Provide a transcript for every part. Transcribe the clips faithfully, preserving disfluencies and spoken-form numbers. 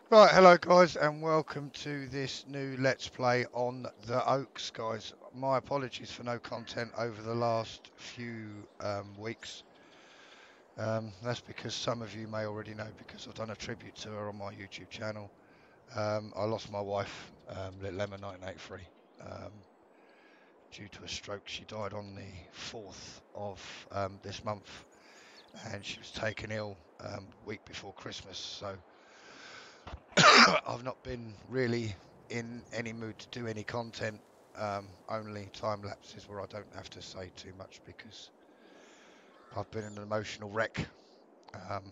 Right, hello guys, and welcome to this new Let's Play on the Oaks, guys. My apologies for no content over the last few um, weeks. Um, that's because some of you may already know because I've done a tribute to her on my YouTube channel. Um, I lost my wife, um, Little Emma nineteen eighty-three, um, due to a stroke. She died on the fourth of um, this month, and she was taken ill um, week before Christmas. So I've not been really in any mood to do any content, um, only time lapses where I don't have to say too much because I've been an emotional wreck. Um,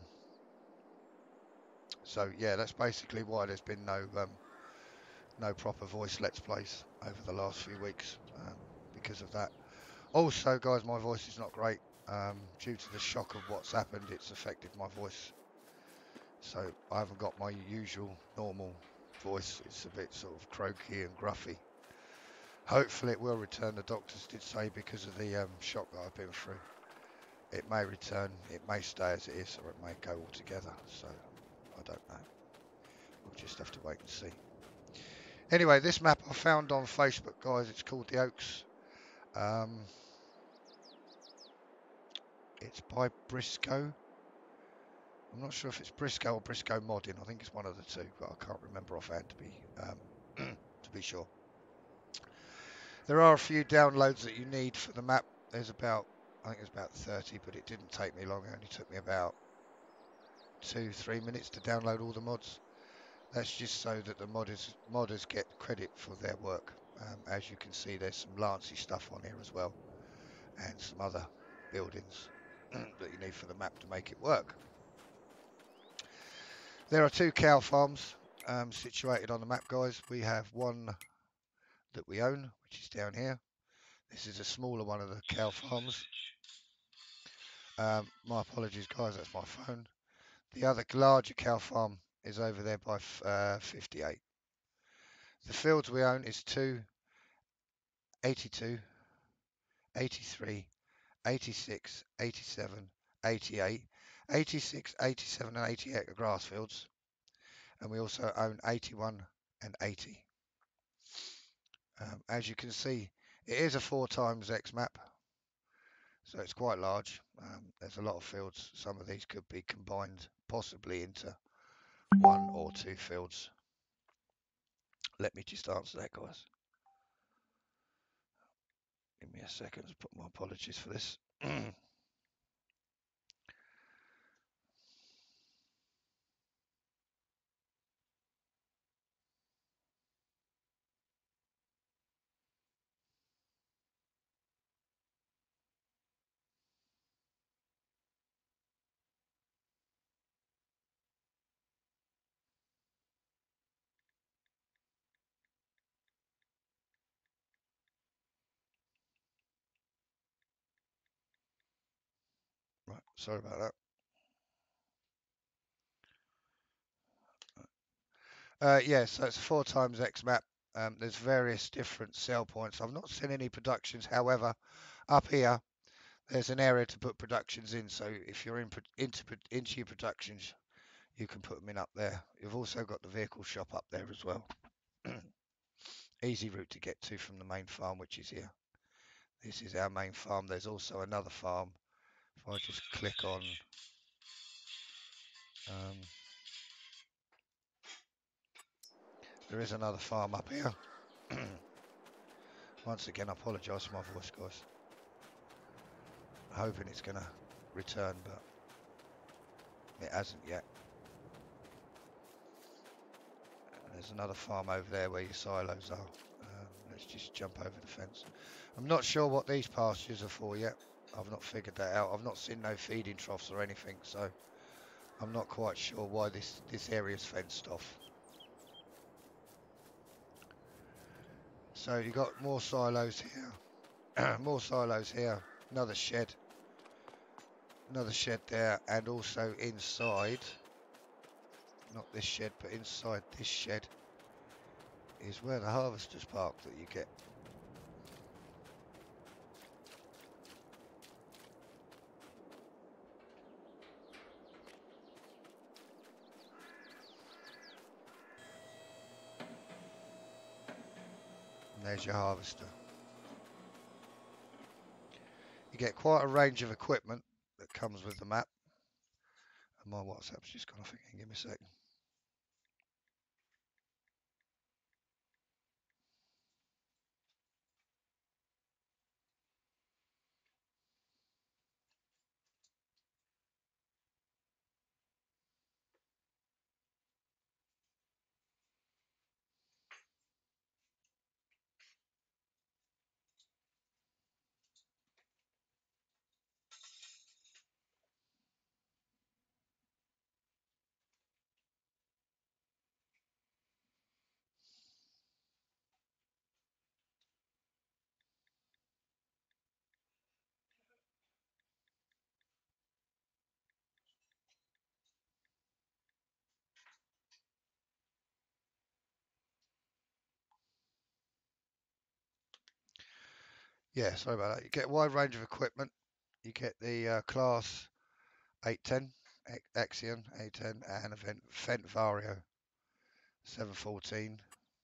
so yeah, that's basically why there's been no um, no proper voice let's plays over the last few weeks, um, because of that. Also, guys, my voice is not great. Um, due to the shock of what's happened, it's affected my voice. So I haven't got my usual normal voice. It's a bit sort of croaky and gruffy. Hopefully it will return. The doctors did say because of the um, shock that I've been through, it may return, it may stay as it is, or it may go altogether. So I don't know. We'll just have to wait and see. Anyway, this map I found on Facebook, guys. It's called the Oaks. Um, it's by Briscoe. I'm not sure if it's Briscoe or Briscoe Modding. I think it's one of the two, but I can't remember offhand to be um, to be sure. There are a few downloads that you need for the map. There's about, I think it's about thirty, but it didn't take me long. It only took me about two, three minutes to download all the mods. That's just so that the modders modders get credit for their work. Um, as you can see, there's some Lancy stuff on here as well, and some other buildings that you need for the map to make it work. There are two cow farms um, situated on the map, guys. We have one that we own, which is down here. This is a smaller one of the cow farms. Um, my apologies, guys, that's my phone. The other larger cow farm is over there by uh, fifty-eight. The fields we own is two, eighty-two, eighty-three, eighty-six, eighty-seven, eighty-eight. eighty-six, eighty-seven and eighty-eight are grass fields. And we also own eighty-one and eighty. Um, as you can see, it is a four times X map. So it's quite large. Um, there's a lot of fields. Some of these could be combined possibly into one or two fields. Let me just answer that, guys. Give me a second to put my apologies for this. Right, sorry about that. Uh, yeah, so it's a four times X map. Um, there's various different sell points. I've not seen any productions. However, up here, there's an area to put productions in. So if you're in into, into your productions, you can put them in up there. You've also got the vehicle shop up there as well. Easy route to get to from the main farm, which is here. This is our main farm. There's also another farm. If I just click on, um, there is another farm up here. Once again, I apologise for my voice, guys. I'm hoping it's going to return, but it hasn't yet. There's another farm over there where your silos are. Um, let's just jump over the fence. I'm not sure what these pastures are for yet. I've not figured that out. I've not seen no feeding troughs or anything, so I'm not quite sure why this, this area's fenced off. So you've got more silos here. More silos here. Another shed. Another shed there, and also inside, not this shed, but inside this shed is where the harvester's park that you get. there's your harvester. You get quite a range of equipment that comes with the map. And my WhatsApp's just gone off again. Give me a second. Yeah, sorry about that. You get a wide range of equipment. You get the uh, class eight ten, Axion eight ten, and event Fent Vario seven fourteen.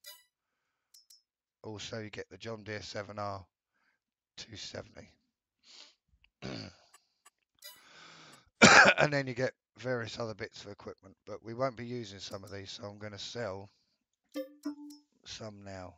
Also, you get the John Deere seven R two seventy. And then you get various other bits of equipment, but we won't be using some of these, so I'm going to sell some now.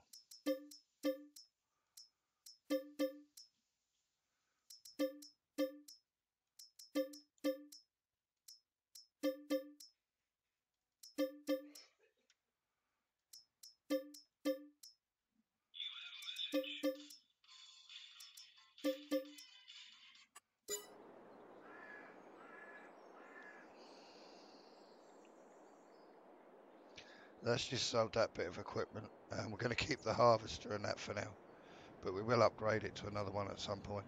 Let's just sold that bit of equipment, and we're going to keep the harvester and that for now, but we will upgrade it to another one at some point.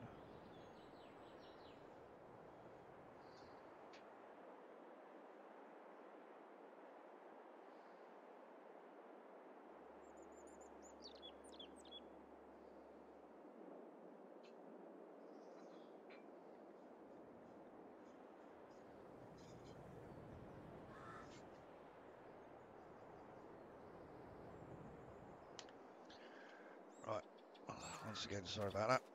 Right, once again, sorry about that.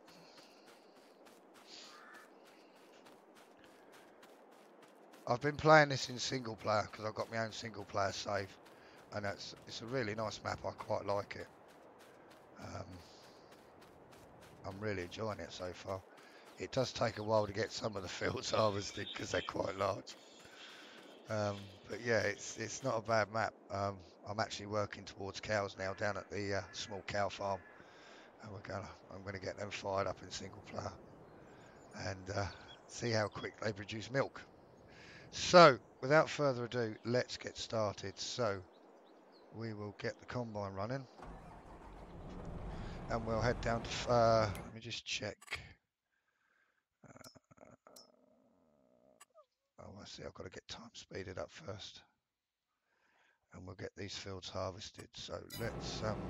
I've been playing this in single player because I've got my own single player save, and it's it's a really nice map. I quite like it. Um, I'm really enjoying it so far. It does take a while to get some of the fields harvested because they're quite large. Um, but yeah, it's it's not a bad map. Um, I'm actually working towards cows now down at the uh, small cow farm, and we're gonna I'm gonna get them fired up in single player and uh, see how quick they produce milk. So, without further ado, let's get started. So, we will get the combine running, and we'll head down to. Uh, let me just check. Uh, oh, I see. I've got to get time speeded up first, and we'll get these fields harvested. So let's um,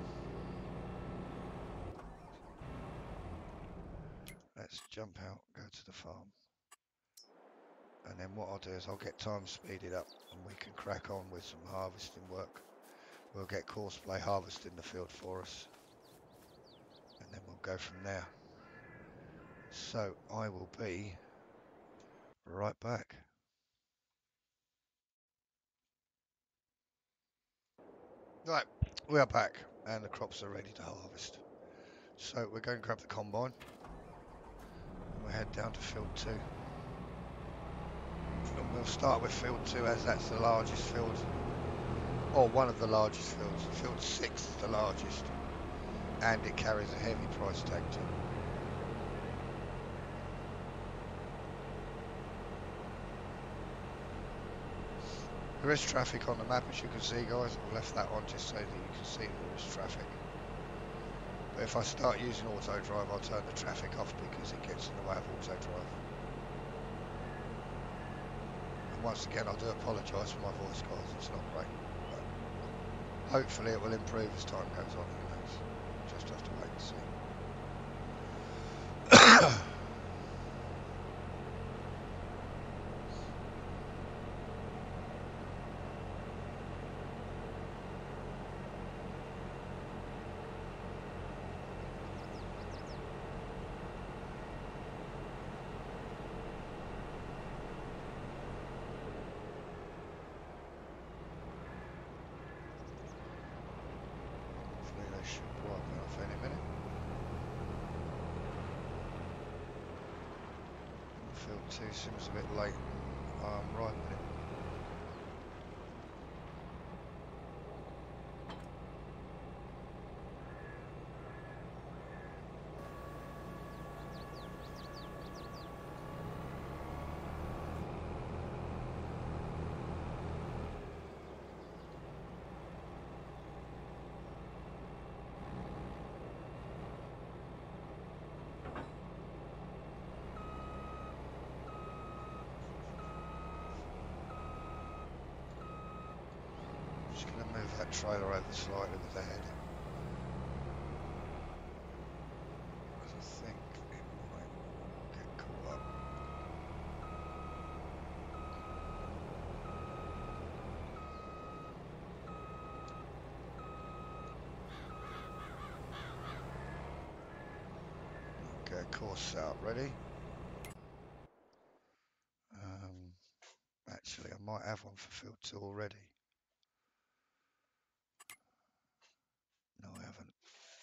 let's jump out, go to the farm, and then what I'll do is I'll get time speeded up, and we can crack on with some harvesting work. We'll get Courseplay harvesting the field for us, and then we'll go from there. So I will be right back. Right, we are back, and the crops are ready to harvest. So we're going to grab the combine, and we'll head down to field two. And we'll start with field two, as that's the largest field, or one of the largest fields. Field six is the largest, and it carries a heavy price tag too. There is traffic on the map, as you can see, guys. I've left that on just so that you can see that there is traffic. But if I start using auto drive, I'll turn the traffic off because it gets in the way of auto drive. And once again, I do apologise for my voice, guys. It's not great. But hopefully it will improve as time goes on. Who knows? Just have to wait and see. got two sims a bit late. I'm right with it. Just going to move that trailer over slightly with the head. Because I think it might get caught up. Okay, course set up, ready? Um, actually, I might have one for field two already. No, I haven't.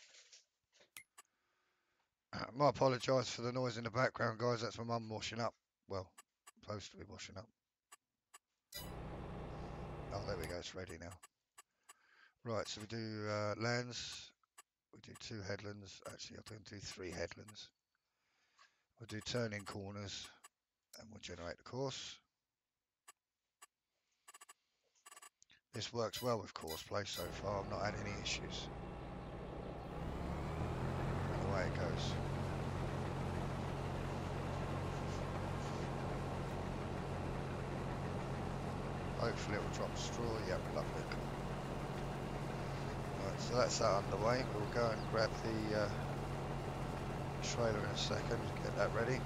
Uh, I apologise for the noise in the background, guys. That's my mum washing up. Well, supposed to be washing up. Oh, there we go. It's ready now. Right, so we do uh, lands. We do two headlands. Actually, I'm going to do three headlands. We'll do turning corners, and we'll generate the course. This works well with course play so far. I've not had any issues. And away it goes. Hopefully it will drop straw. Yep, lovely. Right, so that's that underway. We'll go and grab the uh, trailer in a second. Get that ready.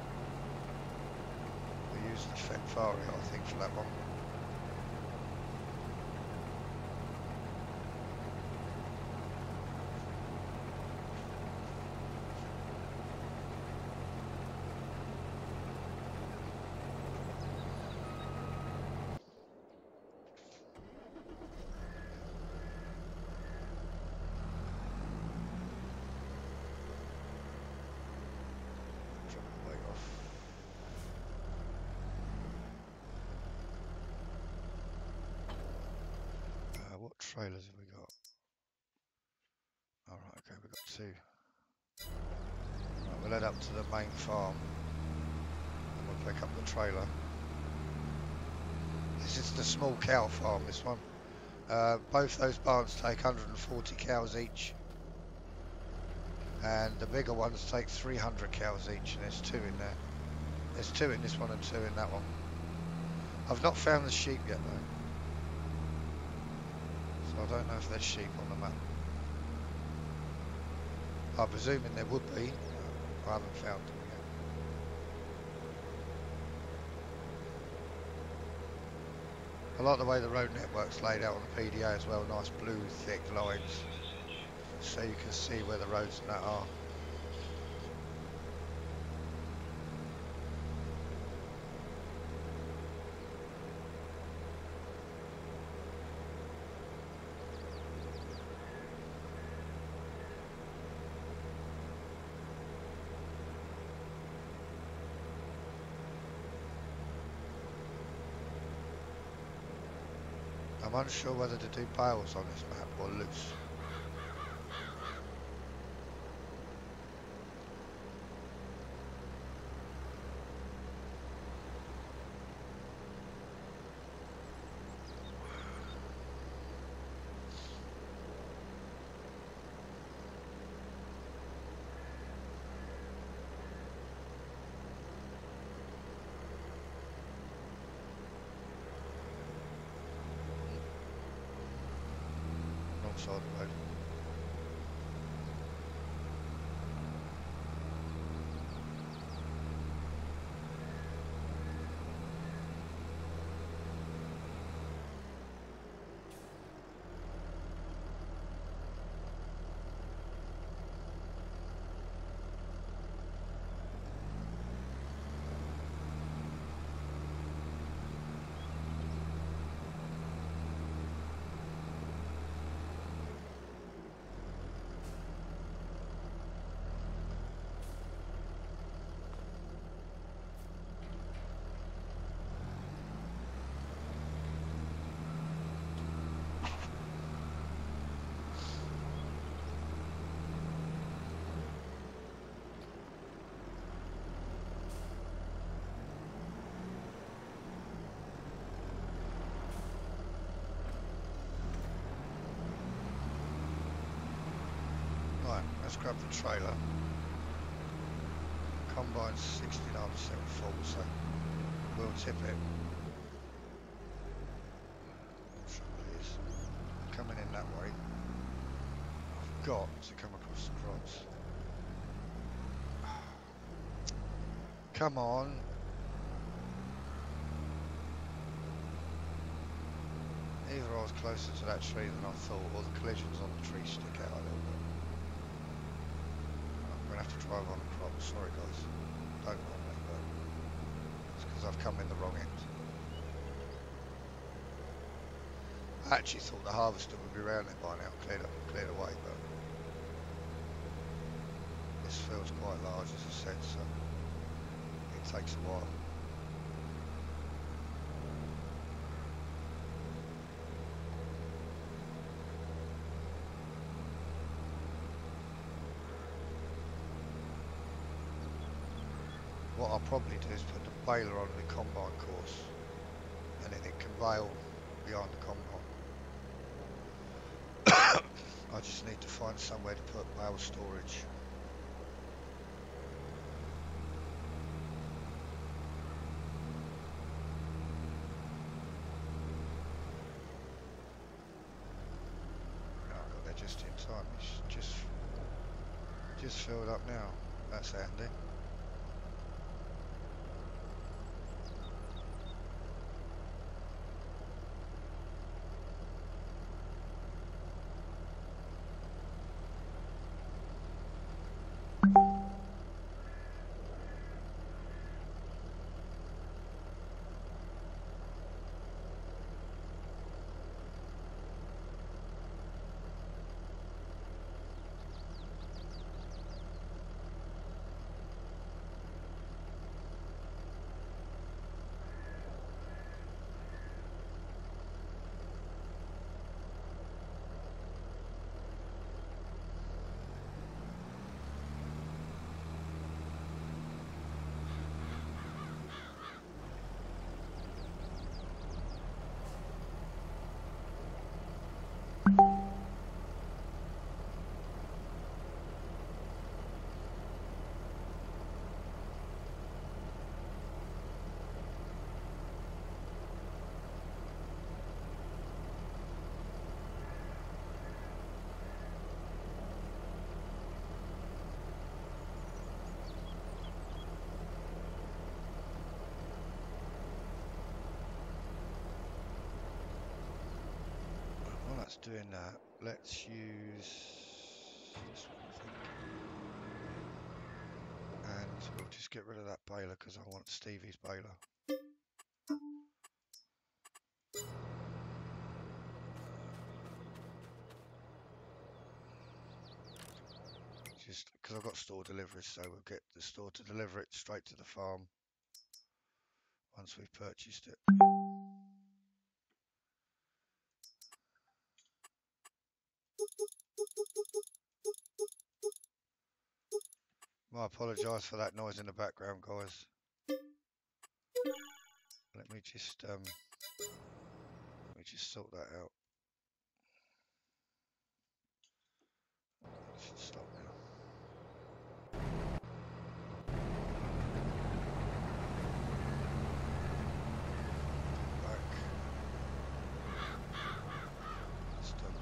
We'll use the Fenfario, I think, for that one. What trailers have we got? Alright, okay, we've got two. Right, we'll head up to the main farm and we'll pick up the trailer. This is the small cow farm, this one. Uh, both those barns take one hundred forty cows each. And the bigger ones take three hundred cows each, and there's two in there. There's two in this one and two in that one. I've not found the sheep yet though. I don't know if there's sheep on the map. I'm presuming there would be. I haven't found them yet. I like the way the road network's laid out on the P D A as well. Nice blue, thick lines, so you can see where the roads and that are. I'm unsure whether to do bales on this map or loose. Side of the road. let's grab the trailer. Combine's sixty-nine percent full, so we'll tip it. The trouble is, coming in that way, I've got to come across the crops. Come on. Either I was closer to that tree than I thought, or the collisions on the tree stick out a little bit. I'm going to have to drive on the crop. Sorry guys, don't mind me, but it's because I've come in the wrong end. I actually thought the harvester would be around it by now, cleared, up, cleared away, but this field's quite large, as I said, so it takes a while. What I'll probably do is put the baler on the combine course, and then it can rail behind the combine. I just need to find somewhere to put bale storage. Oh, I got there just in time. It's just just filled up now. That's handy. Doing that, let's use this one, I think, and we'll just get rid of that baler because I want Stevie's baler. Just because I've got store deliveries, so we'll get the store to deliver it straight to the farm once we've purchased it. I apologise for that noise in the background, guys. Let me just um, let me just sort that out. It should stop now. Back. That's done.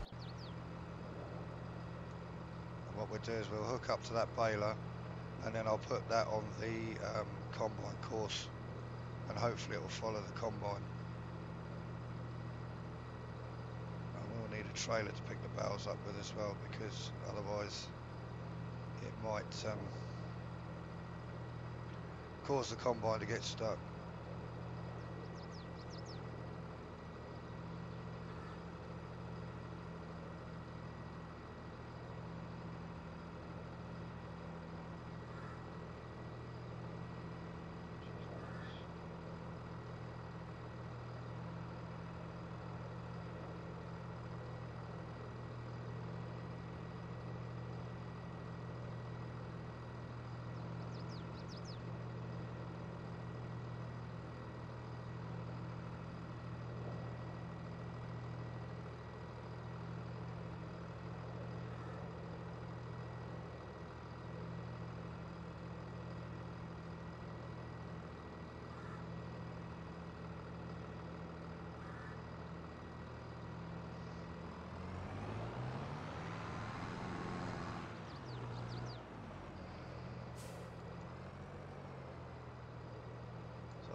And what we'll do is we'll hook up to that baler, and then I'll put that on the um, combine course, and hopefully it will follow the combine. And we'll need a trailer to pick the bales up with as well, because otherwise it might um, cause the combine to get stuck.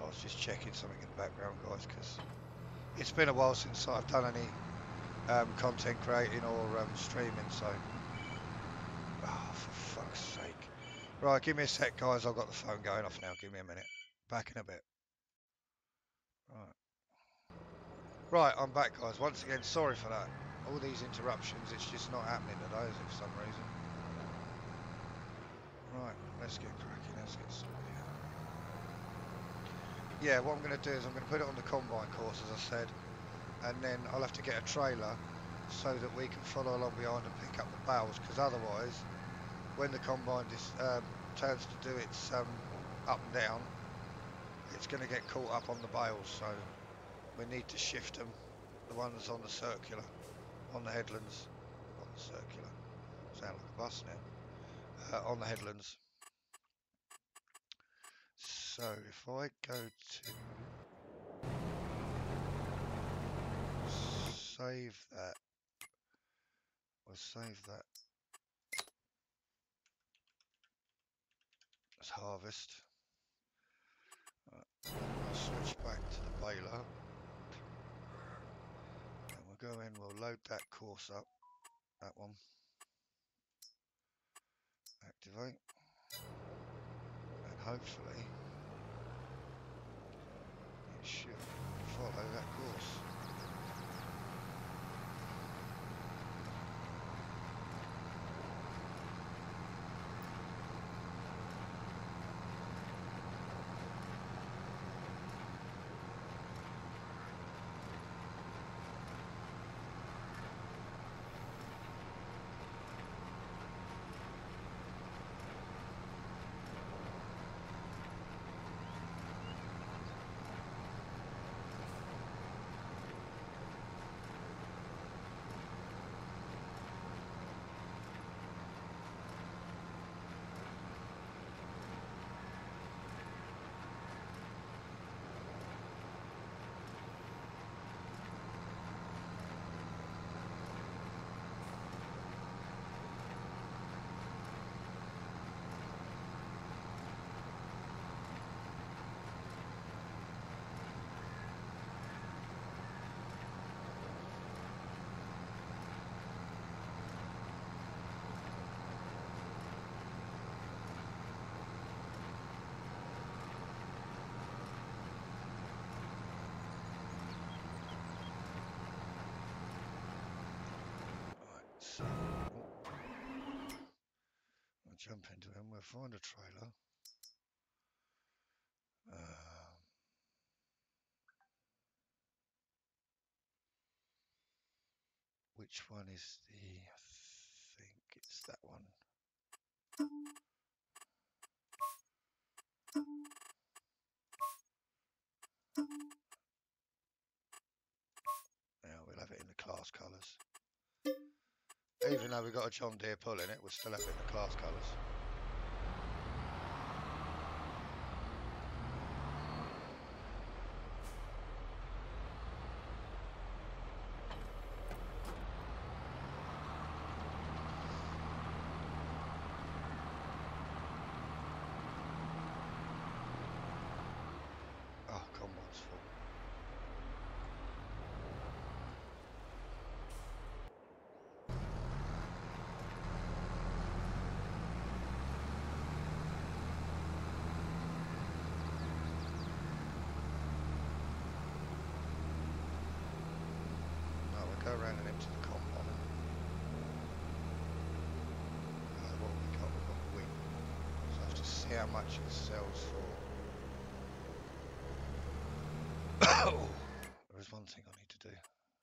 was just checking something in the background, guys, because it's been a while since I've done any um, content creating or um, streaming, so... Oh, for fuck's sake. Right, give me a sec, guys. I've got the phone going off now. Give me a minute. Back in a bit. Right. Right, I'm back, guys. Once again, sorry for that. All these interruptions, it's just not happening today, is it, for some reason? Right, let's get cracking. Let's get sorted out. Yeah, what I'm going to do is I'm going to put it on the combine course, as I said, and then I'll have to get a trailer so that we can follow along behind and pick up the bales, because otherwise, when the combine dis, um, turns to do its um, up and down, it's going to get caught up on the bales, so we need to shift them, the ones on the circular, on the headlands, on the circular, sound like a bus now, uh, on the headlands. So if I go to save that, we'll save that as harvest. Right. I'll switch back to the baler. And we'll go in, we'll load that course up, that one. Activate. And hopefully it should follow that course. So we'll jump into him, we'll find a trailer. Uh, which one is the, I think it's that one. Now we'll have it in the class colours. Even though we've got a John Deere pull in it, we'll still have it in the class colours. Oh, combine's full. Go around and empty the combine. Uh, what have we got? We've got the wing. So I have to see how much it sells for. Oh, there is one thing I need to do.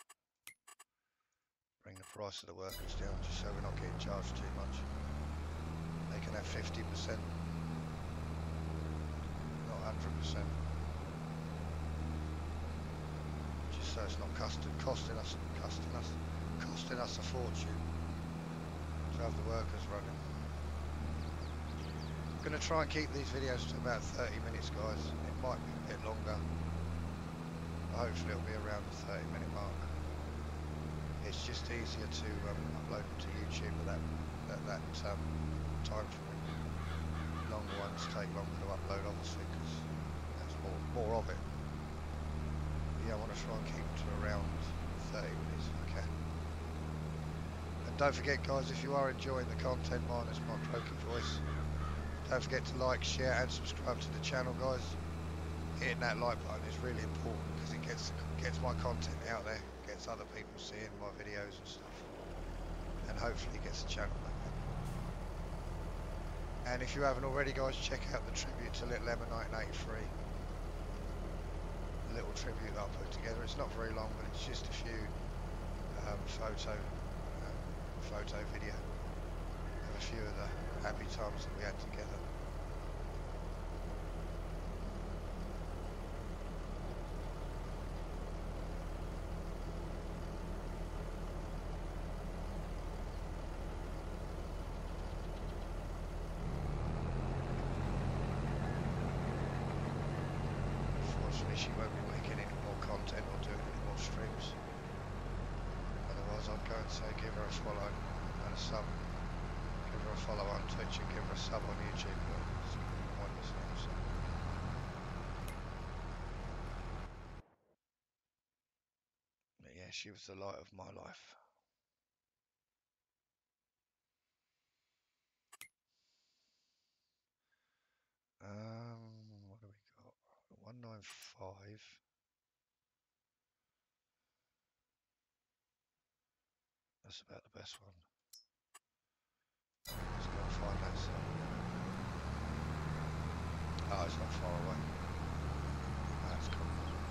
Bring the price of the workers down just so we're not getting charged too much. They can have fifty percent, not one hundred percent. So it's not costing, costing us, costing us, costing us a fortune to have the workers running. I'm going to try and keep these videos to about thirty minutes, guys. It might be a bit longer. Hopefully it'll be around the thirty minute mark. It's just easier to um, upload them to YouTube at that, at that um, time frame. Longer ones take longer to upload, obviously, because there's more more of it. Yeah, I want to try and keep to around thirty minutes if I can. And don't forget, guys, if you are enjoying the content minus my croaky voice, don't forget to like, share and subscribe to the channel, guys. Hitting that like button is really important because it gets gets my content out there, gets other people seeing my videos and stuff, and hopefully gets the channel back up. And if you haven't already, guys, check out the tribute to Little Emma nineteen eighty-three. The little tribute that I put together. It's not very long, but it's just a few um, photo um, photo video of a few of the happy times that we had together. She won't be making any more content or doing any more streams. Otherwise I'd go and say give her a follow and a sub. Give her a follow on Twitch and give her a sub on YouTube. It's pointless now, so. But yeah, she was the light of my life. Um, what do we got? one ninety-five. That's about the best one. Let's go and find that song. Oh, it's not far away. That's cool.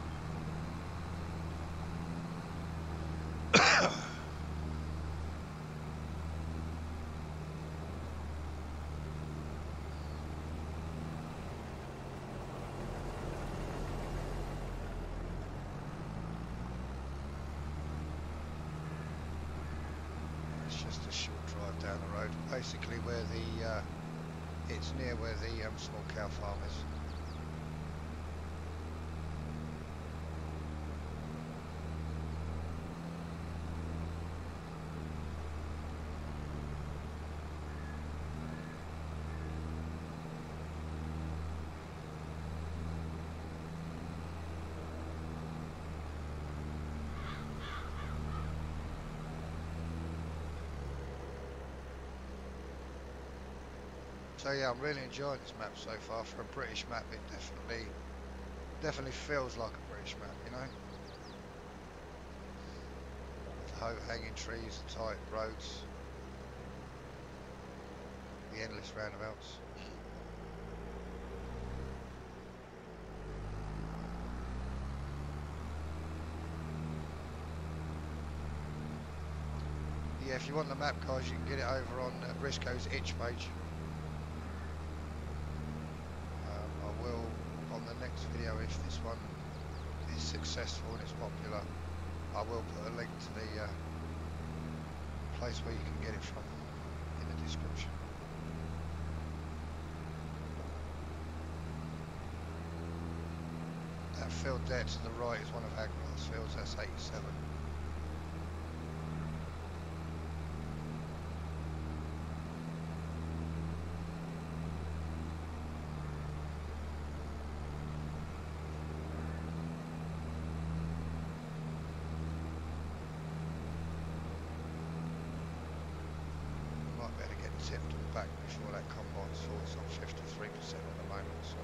Just a short drive down the road, basically where the uh, it's near where the um, small cow farm is. So yeah, I'm really enjoying this map so far. For a British map, it definitely, definitely feels like a British map, you know. The hanging trees, the tight roads, the endless roundabouts. Yeah, if you want the map, guys, you can get it over on uh, Briscoe's itch page. Next video, if this one is successful and it's popular, I will put a link to the uh, place where you can get it from in the description. That field there to the right is one of our grass fields, that's eighty-seven. Tipped and back before that combine's full. It's on fifty-three percent at the moment, so.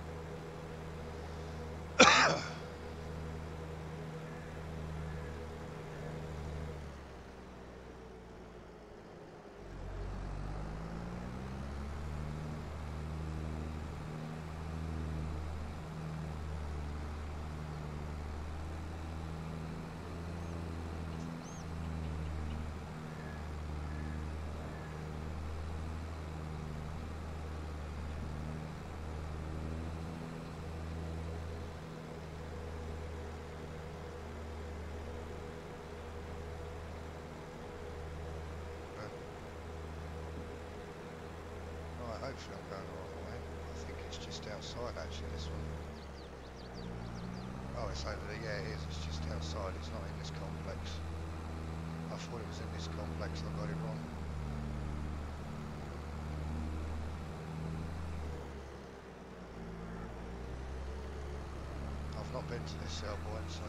Hopefully I'm going the wrong way. I think it's just outside actually, this one. Oh, it's over there. Yeah, it is. It's just outside. It's not in this complex. I thought it was in this complex. I got it wrong. I've not been to this cell point, so.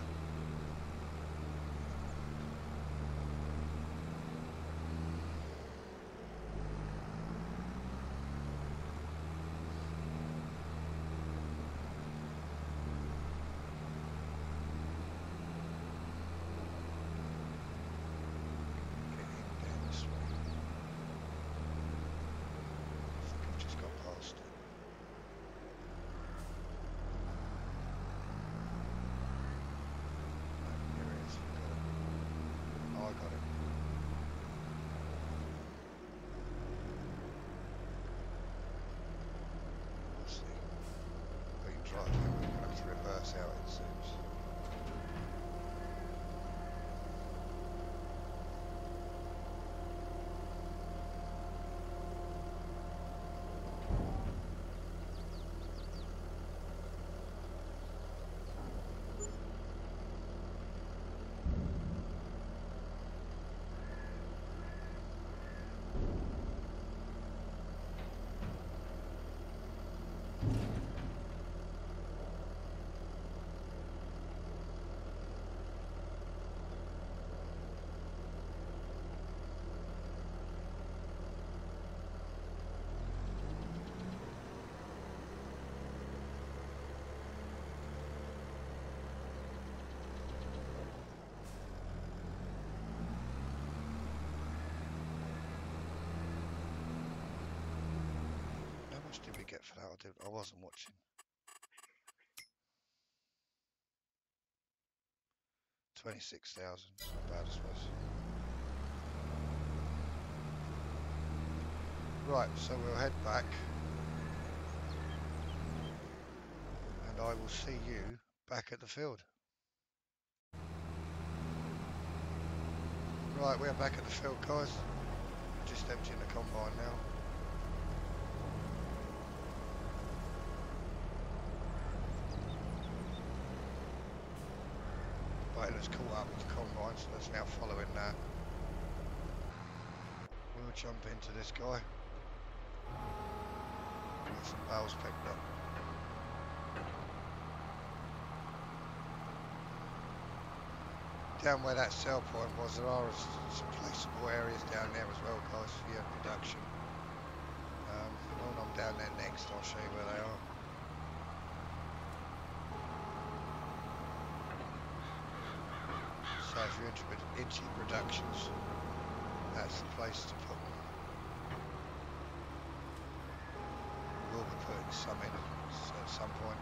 Right, I'm going to have to reverse out, it seems. How much did we get for that? I, did, I wasn't watching. twenty-six thousand, it's not bad, I suppose. Right, so we'll head back. And I will see you back at the field. Right, we're back at the field, guys. Just emptying the combine now. Baler's caught up with the combine, so that's now following that. We'll jump into this guy. Get some bales picked up. Down where that cell point was, there are some placeable areas down there as well, guys, for your production. Um, when I'm down there next, I'll show you where they are. So if you're into, into your productions, that's the place to put them. We'll be putting some in at some point.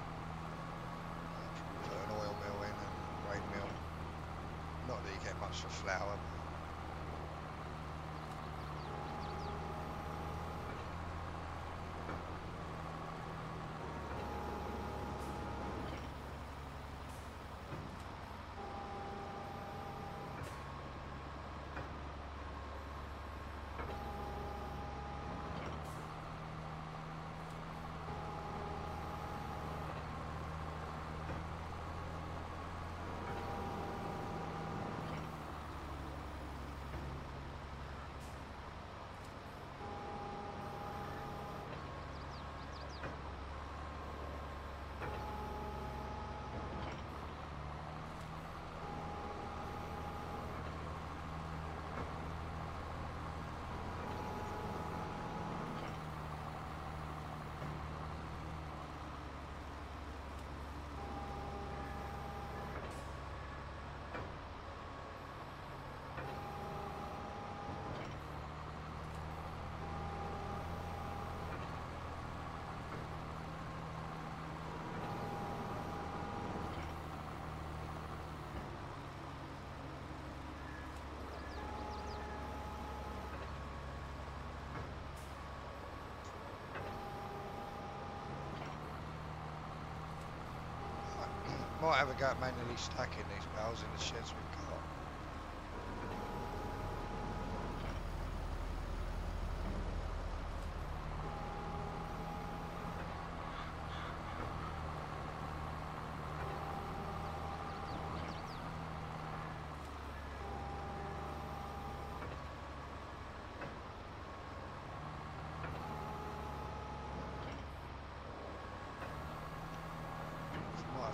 Uh, put an oil mill in and a grain mill. Not that you get much for flour. Might have a go at manually stacking these bales in the sheds we've got.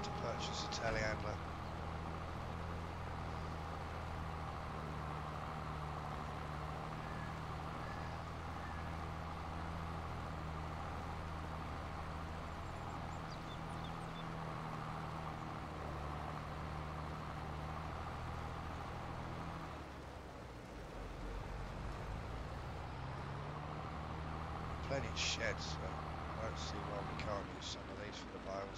have to purchase a telehandler. Plenty of sheds, so I don't see why we can't use some of these for the bales.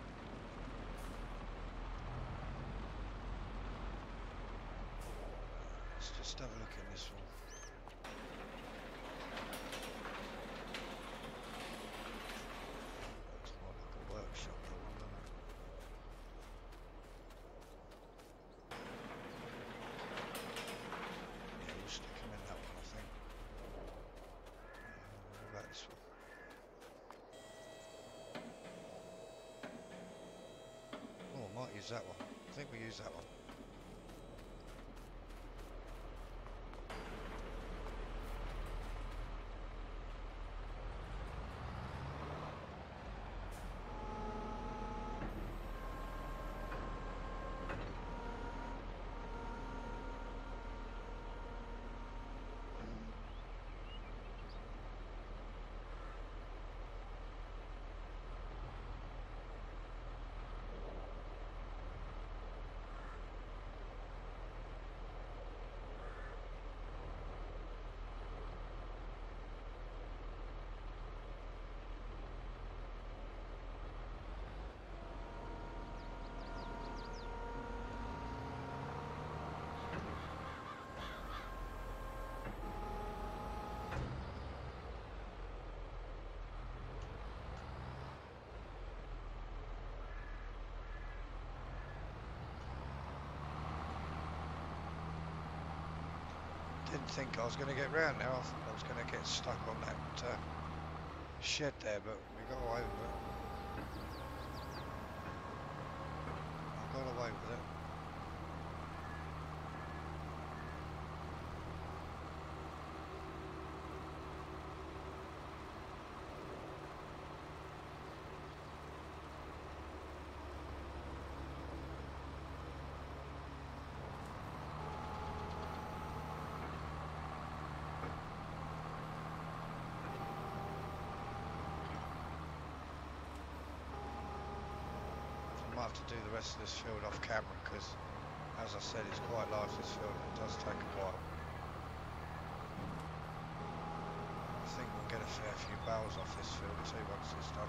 Let's just have a look in this one. Looks more like a workshop, that one, doesn't it? Yeah, we'll stick them in that one, I think. Uh, what about this one? Oh, I might use that one. I think we use that one. Didn't think I was going to get round now. I thought I was going to get stuck on that uh, shed there, but we got away with it. I got away with it. I might have to do the rest of this field off camera because, as I said, it's quite large, this field, and it does take a while. I think we'll get a fair few bales off this field too once it's done.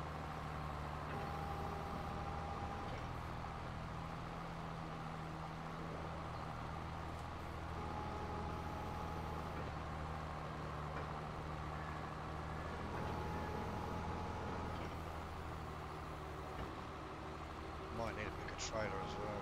Might need a bigger trailer as well.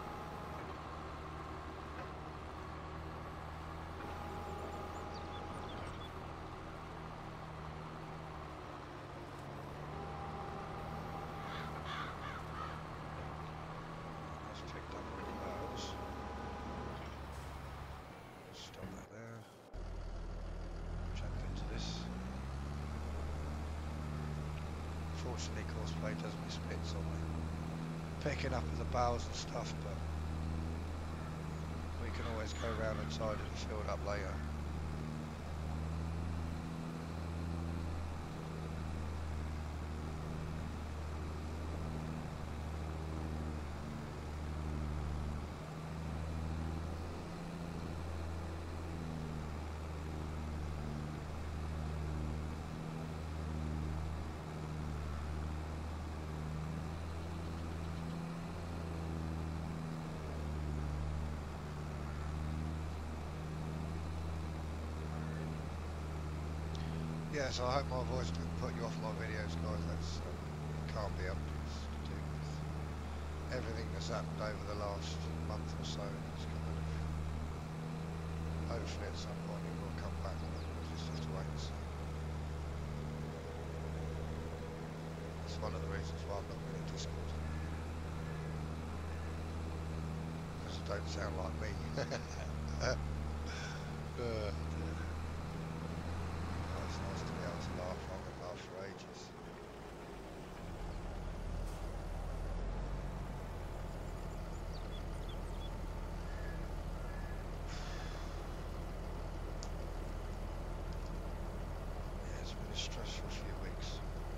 That's picked up all the bales. Stop that there. Jump into this. Fortunately, Courseplay does me splits on me picking up the bales and stuff, but we can always go around and tidy the field up later. Yeah, so I hope my voice didn't put you off my videos, guys. That's um, can't be helped. It's to do with everything that's happened over the last month or so. It's kind of, hopefully at some point it will come back. We'll just have to wait and see. It's one of the reasons why I'm not really Discord. Because I don't sound like me. uh, Nice to be able to laugh. I haven't laughed for ages. stress for a few weeks.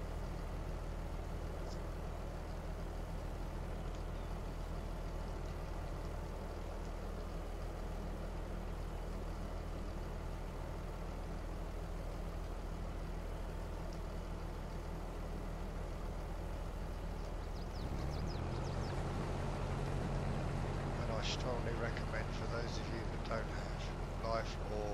I strongly recommend for those of you that don't have life or,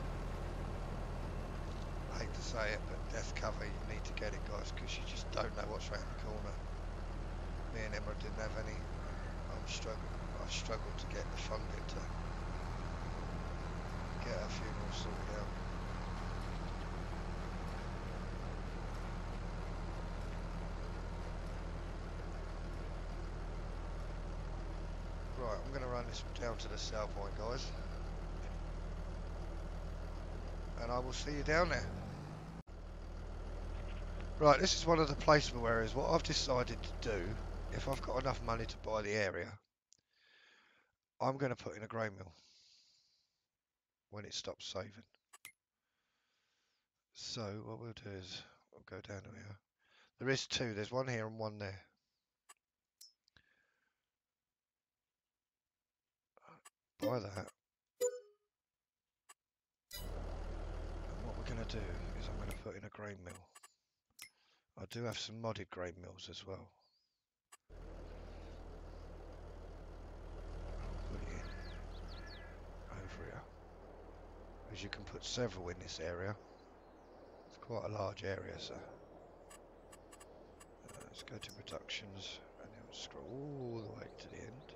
I hate to say it, but death cover, you need to get it, guys, because you just don't know what's around the corner. Me and Emma didn't have any. I'm struggling. I struggled to get the funding to get our funeral sorted out. Right, I'm going to run this down to the sell point, guys, and I will see you down there. Right, this is one of the placement areas. What I've decided to do, if I've got enough money to buy the area, I'm going to put in a grain mill when it stops saving. So what we'll do is we'll go down to here. There is two. There's one here and one there. Buy that. And what we're going to do is I'm going to put in a grain mill. I do have some modded grain mills as well. I'll put it in over here. As you can put several in this area. It's quite a large area, so uh, let's go to productions and then we'll scroll all the way to the end.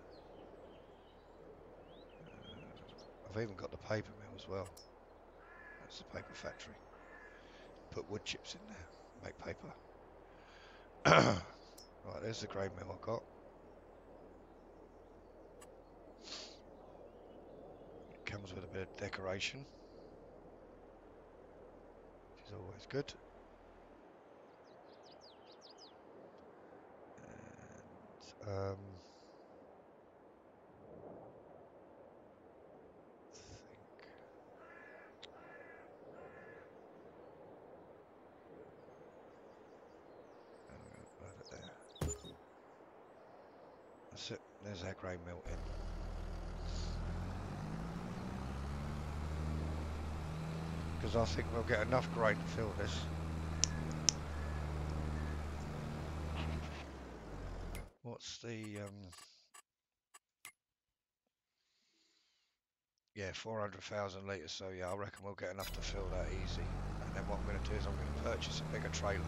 Uh, I've even got the paper mill as well. That's the paper factory. Put wood chips in there, make paper. Right, there's the grain mill I've got. It comes with a bit of decoration, which is always good. And um, that's it, there's our grain mill in. Because I think we'll get enough grain to fill this. What's the, um, yeah, four hundred thousand litres, so yeah, I reckon we'll get enough to fill that easy. And then what I'm going to do is I'm going to purchase a bigger trailer.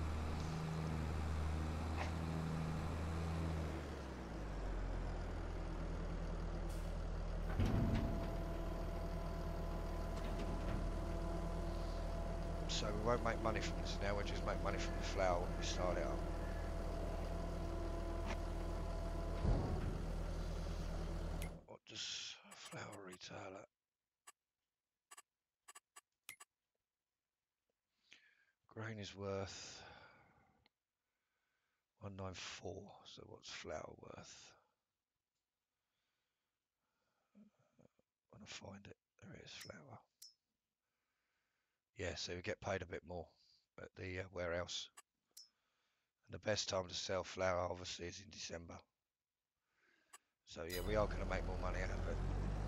So we won't make money from this now, we'll just make money from the flour when we start it up. What does flour retail at? Grain is worth one ninety-four, so what's flour worth? I want to find it. There it is, flour. Yeah, so we get paid a bit more at the uh, warehouse. And the best time to sell flour obviously is in December. So yeah, we are going to make more money out of it.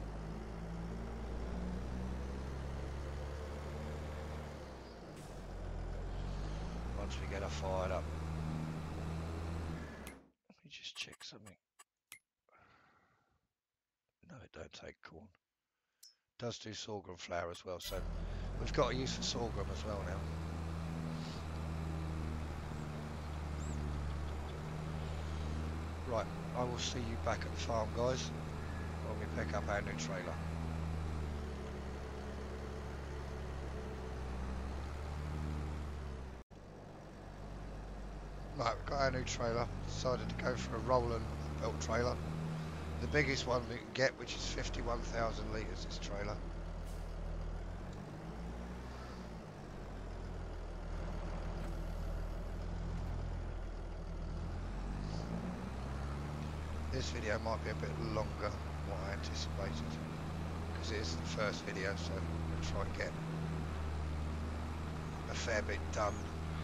Once we get her fired up. Let me just check something. No, it don't take corn. It does do sorghum flour as well, so we've got a use for sorghum as well now. Right, I will see you back at the farm, guys, when we pick up our new trailer. Right, we've got our new trailer. Decided to go for a Roland built trailer. The biggest one we can get, which is fifty-one thousand litres, this trailer. This video might be a bit longer than what I anticipated, because it is the first video, so I'm going to try and get a fair bit done.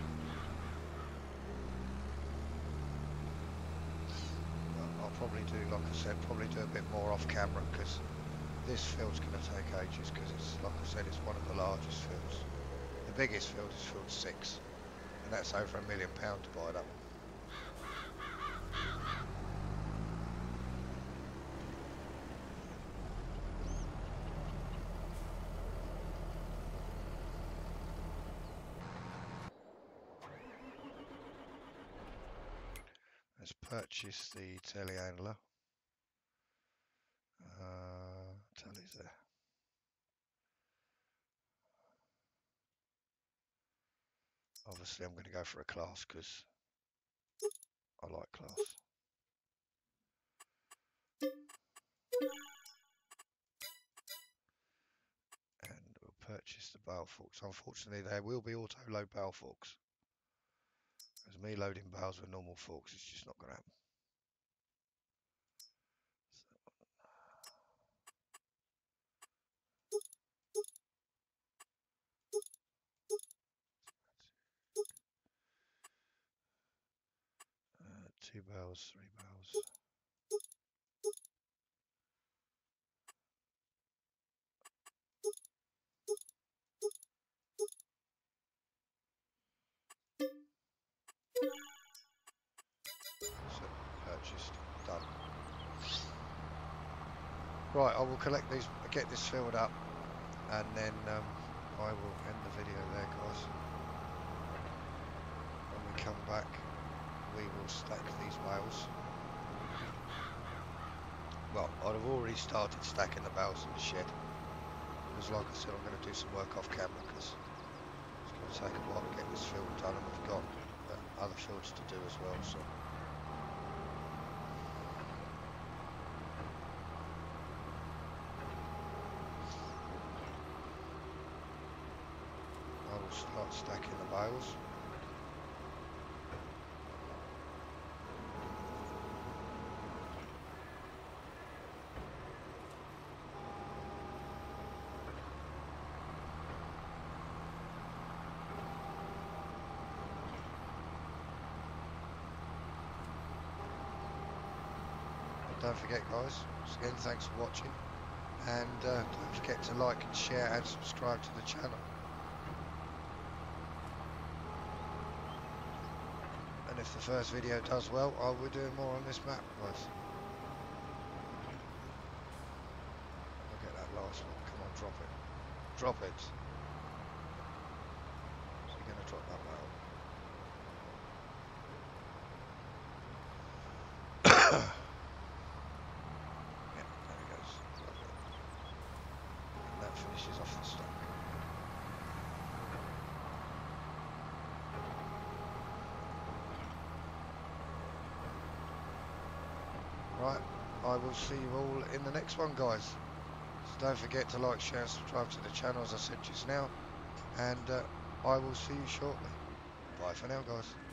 But I'll probably do, like I said, probably do a bit more off camera because this field's going to take ages because it's, like I said, it's one of the largest fields. The biggest field is field six, and that's over a million pound to buy that one. Let's purchase the telehandler. Uh, telly's there. Obviously, I'm going to go for a class because I like class. And we'll purchase the bale forks. Unfortunately, there will be auto load bale forks. Because me loading bales with normal forks is just not going to happen. Uh, two bales, three bales. So, purchased, done. Right, I will collect these, get this filled up, and then um, I will end the video there, guys. When we come back, we will stack these bales. Well, I'd have already started stacking the bales in the shed. Because like I said, I'm going to do some work off camera because it's going to take a while to get this field done, and we've got uh, other fields to do as well. So. I will start stacking the bales. Don't forget, guys, again, thanks for watching, and uh, don't forget to like and share and subscribe to the channel. And if the first video does well, I will do more on this map, guys. I'll get that last one. Come on, drop it. Drop it. So you're going to drop that one. Finishes off the stock. Right, I will see you all in the next one, guys. So don't forget to like, share and subscribe to the channel as I said just now, and uh, I will see you shortly. Bye for now, guys.